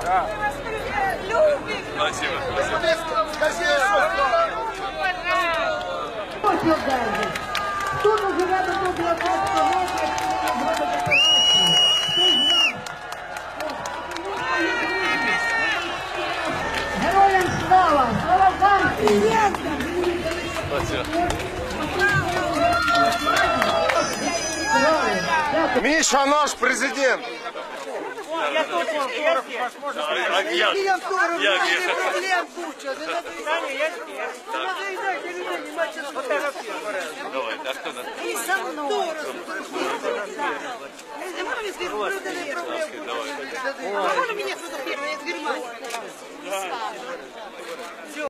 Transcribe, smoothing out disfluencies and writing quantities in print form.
Любим. Спасибо. Тут живе до 19 років, зробить операцію. Героям слава! Слава вам! Миша наш президент. Я тут Давай, а хто нас? І со мною. Давай. Можно меня фотографировать? Я с Германии.